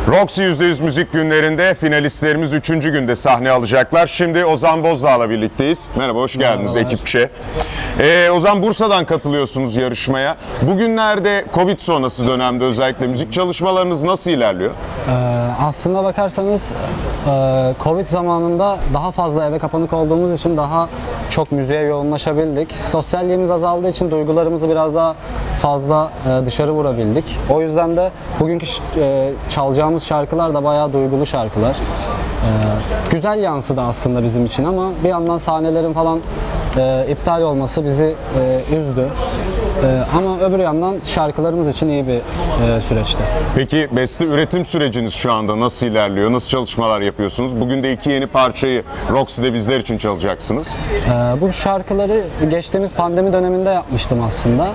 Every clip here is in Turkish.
Roxy %100 müzik günlerinde finalistlerimiz 3. günde sahne alacaklar. Şimdi Ozan Bozdağ'la birlikteyiz. Merhaba, hoş geldiniz Merhabalar. ekipçe. Ozan, Bursa'dan katılıyorsunuz yarışmaya. Bugünlerde Covid sonrası dönemde özellikle müzik çalışmalarınız nasıl ilerliyor? Aslında bakarsanız Covid zamanında daha fazla eve kapanık olduğumuz için daha çok müziğe yoğunlaşabildik. Sosyalliğimiz azaldığı için duygularımızı biraz daha fazla dışarı vurabildik. O yüzden de bugünkü çalacağımız şarkılar da bayağı duygulu şarkılar. Güzel yansıdı aslında bizim için ama bir yandan sahnelerin falan iptal olması bizi üzdü. Ama öbür yandan şarkılarımız için iyi bir süreçti. Peki beste üretim süreciniz şu anda nasıl ilerliyor? Nasıl çalışmalar yapıyorsunuz? Bugün de 2 yeni parçayı Roxy'de bizler için çalacaksınız. Bu şarkıları geçtiğimiz pandemi döneminde yapmıştım aslında.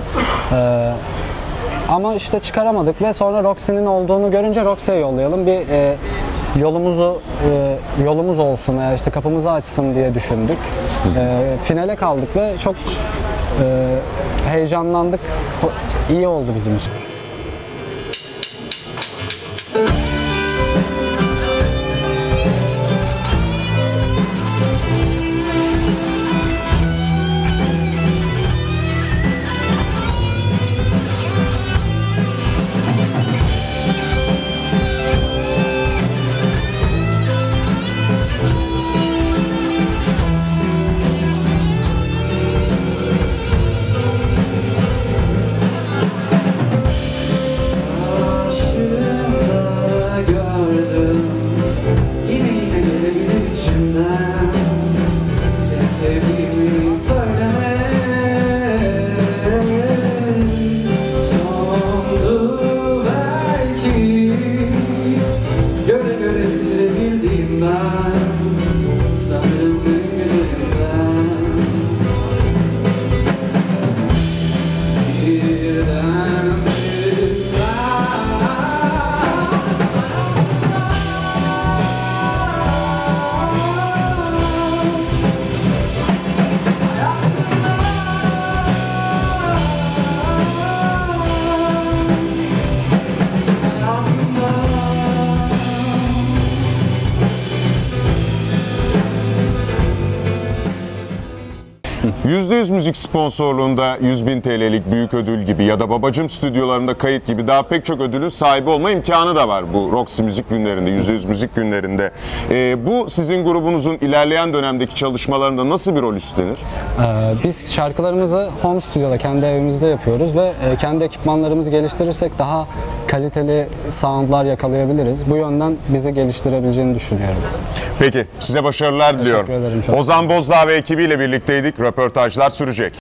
Ama işte çıkaramadık ve sonra Roxy'nin olduğunu görünce Roxy'ye yollayalım. Bir yolumuz olsun veya işte kapımızı açsın diye düşündük. Finale kaldık ve çok heyecanlandık. İyi oldu bizim için. %100 müzik sponsorluğunda 100.000 TL'lik büyük ödül gibi ya da Babacım stüdyolarında kayıt gibi daha pek çok ödülün sahibi olma imkanı da var bu Roxy müzik günlerinde, %100 müzik günlerinde. Bu sizin grubunuzun ilerleyen dönemdeki çalışmalarında nasıl bir rol üstlenir? Biz şarkılarımızı home stüdyoda, kendi evimizde yapıyoruz ve kendi ekipmanlarımızı geliştirirsek daha kaliteli soundlar yakalayabiliriz. Bu yönden bizi geliştirebileceğini düşünüyorum. Peki, size başarılar diliyorum. Teşekkür ederim. Çok Ozan Bozdağ ve ekibiyle birlikteydik. Röportajlar sürecek.